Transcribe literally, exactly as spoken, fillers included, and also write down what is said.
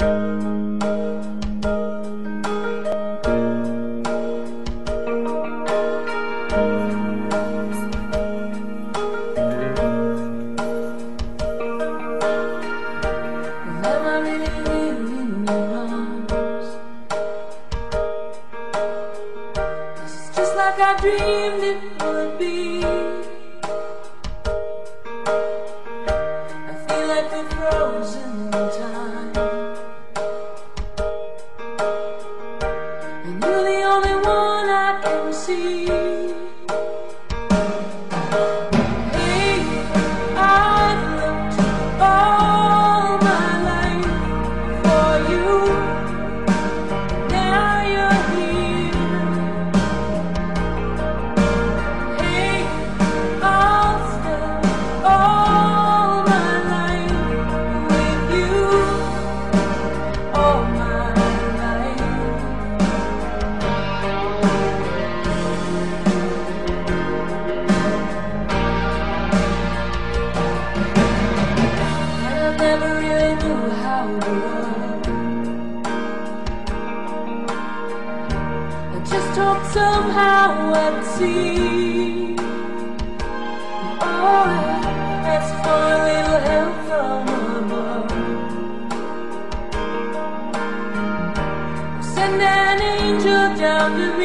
Like I dreamed it would be. I feel like we're frozen in time, and you're the only one I can see. Hey, I've looked all my life for you. Now you're here. Never really knew how to love. I just hoped somehow I'd see. Oh, that's for a little help from above. Send an angel down to me.